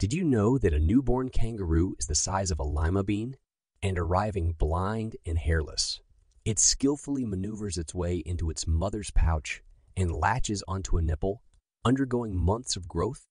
Did you know that a newborn kangaroo is the size of a lima bean and arriving blind and hairless? It skillfully maneuvers its way into its mother's pouch and latches onto a nipple, undergoing months of growth